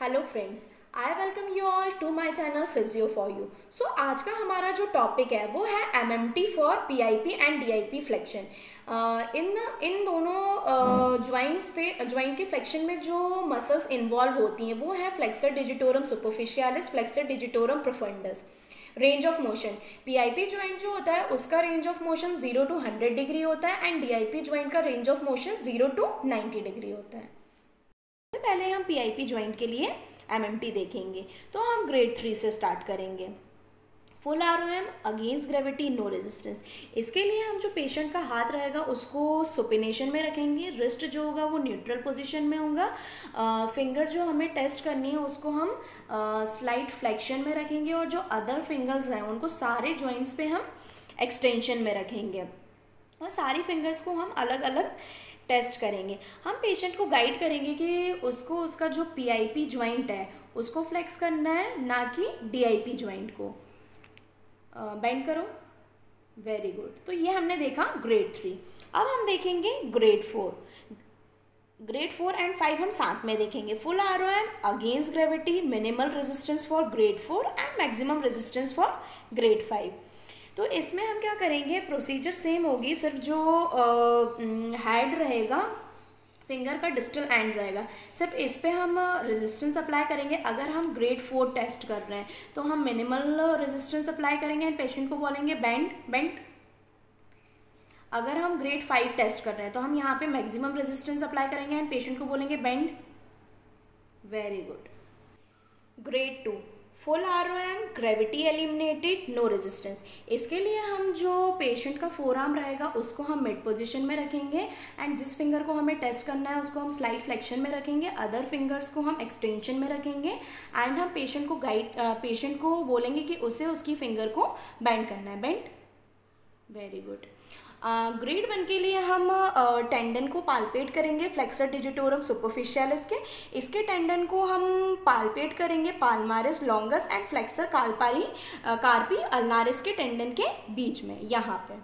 Hello friends, I welcome you all to my channel physio for you. So आज का हमारा जो topic है वो है MMT for PIP and DIP flexion. इन दोनों ज्वाइंट के फ्लेक्शन में जो मसल्स इन्वॉल्व होती हैं वो है flexor digitorum superficialis, flexor digitorum profundus. Range of motion, PIP joint जो होता है उसका range of motion 0 to 100 degree होता है एंड डीआईपी ज्वाइंट का range of motion 0 to 90 degree होता है। सबसे पहले हम पीआईपी ज्वाइंट के लिए एमएमटी देखेंगे, तो हम ग्रेड 3 से स्टार्ट करेंगे। Full ROM against gravity no resistance. इसके लिए हम जो पेशेंट का हाथ रहेगा उसको सुपिनेशन में रखेंगे, रिस्ट जो होगा वो न्यूट्रल पोजीशन में होगा, फिंगर जो हमें टेस्ट करनी है उसको हम स्लाइड फ्लेक्शन में रखेंगे और जो अदर फिंगर्स हैं उनको सारे जॉइंट्स पे हम एक्सटेंशन में रखेंगे और सारी फिंगर्स को हम अलग अलग टेस्ट करेंगे। हम पेशेंट को गाइड करेंगे कि उसको उसका जो पीआईपी ज्वाइंट है उसको फ्लेक्स करना है, ना कि डीआईपी ज्वाइंट को। बेंड करो, वेरी गुड। तो ये हमने देखा ग्रेड 3। अब हम देखेंगे ग्रेड 4। ग्रेड 4 एंड 5 हम साथ में देखेंगे। Full ROM against gravity, minimal resistance for grade 4 and maximum resistance for grade 5। तो इसमें हम क्या करेंगे, प्रोसीजर सेम होगी, सिर्फ जो हेड रहेगा, फिंगर का डिस्टल एंड रहेगा, सिर्फ इस पे हम रेजिस्टेंस अप्लाई करेंगे। अगर हम ग्रेड 4 टेस्ट कर रहे हैं तो हम मिनिमल रेजिस्टेंस अप्लाई करेंगे एंड पेशेंट को बोलेंगे बेंड। अगर हम ग्रेड 5 टेस्ट कर रहे हैं तो हम यहाँ पे मैक्सिमम रेजिस्टेंस अप्लाई करेंगे एंड पेशेंट को बोलेंगे bend, very good. Grade 2 full ROM gravity eliminated no resistance. इसके लिए हम जो पेशेंट का फोर आर्म रहेगा उसको हम मिड पोजीशन में रखेंगे एंड जिस फिंगर को हमें टेस्ट करना है उसको हम स्लाइड फ्लेक्शन में रखेंगे, अदर फिंगर्स को हम एक्सटेंशन में रखेंगे एंड हम पेशेंट को बोलेंगे कि उसे उसकी फिंगर को बेंड करना है, बेंड, वेरी गुड। ग्रेड 1 के लिए हम टेंडन को पाल्पेट करेंगे फ्लेक्सर डिजिटोरम सुपरफिशियालिस के। इसके टेंडन को हम पाल्पेट करेंगे palmaris longus and flexor carpi ulnaris के टेंडन के बीच में, यहाँ पे।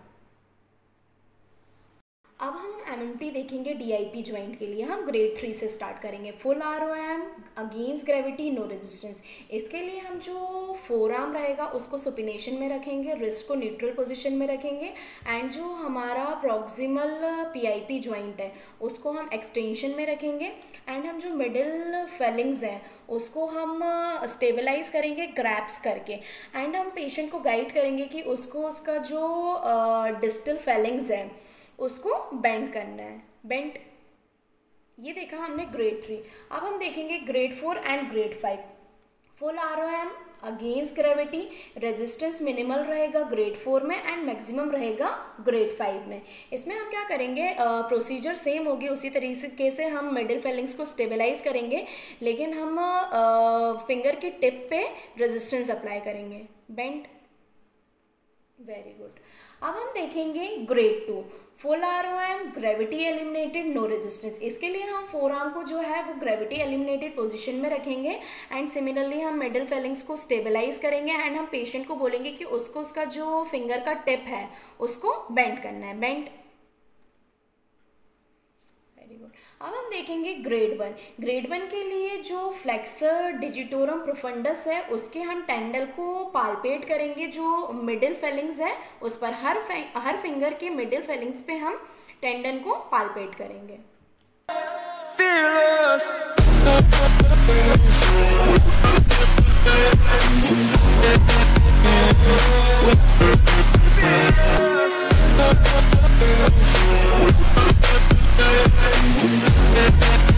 अब हम एमएमटी देखेंगे डीआईपी ज्वाइंट के लिए। हम ग्रेड 3 से स्टार्ट करेंगे। Full ROM against gravity no resistance. इसके लिए हम जो फोर आर्म रहेगा उसको सुपिनेशन में रखेंगे, रिस्ट को न्यूट्रल पोजीशन में रखेंगे एंड जो हमारा प्रॉक्सिमल पीआईपी ज्वाइंट है उसको हम एक्सटेंशन में रखेंगे एंड हम जो मिडिल फेलिंग्स हैं उसको हम स्टेबलाइज करेंगे ग्रैप्स करके एंड हम पेशेंट को गाइड करेंगे कि उसको उसका जो डिस्टल फेलिंग्स है उसको बेंड करना है, बेंड। ये देखा हमने ग्रेड 3। अब हम देखेंगे grade 4 and grade 5। Full ROM against gravity, resistance minimal रहेगा ग्रेड 4 में एंड मैक्सिमम रहेगा ग्रेड 5 में। इसमें हम क्या करेंगे, प्रोसीजर सेम होगी, उसी तरीके से हम मिडिल फेलिंग्स को स्टेबलाइज करेंगे लेकिन हम फिंगर की टिप पे रेजिस्टेंस अप्लाई करेंगे, बेंड, वेरी गुड। अब हम देखेंगे grade 2 full ROM gravity eliminated no resistance. इसके लिए हम फोर आर्म को जो है वो ग्रेविटी एलिमिनेटेड पोजीशन में रखेंगे एंड सिमिलरली हम मिडिल फेलिंग्स को स्टेबलाइज करेंगे एंड हम पेशेंट को बोलेंगे कि उसको उसका जो फिंगर का टिप है उसको बेंड करना है, बेंड, वेरी गुड। अब हम देखेंगे ग्रेड 1। ग्रेड 1 के लिए जो फ्लेक्सर डिजिटोरम प्रोफंडस है उसके हम टेंडल को पाल्पेट करेंगे, जो मिडिल फेलिंग्स है उस पर हर फिंगर के मिडिल फेलिंग्स पे हम टेंडन को पाल्पेट करेंगे। Fearless.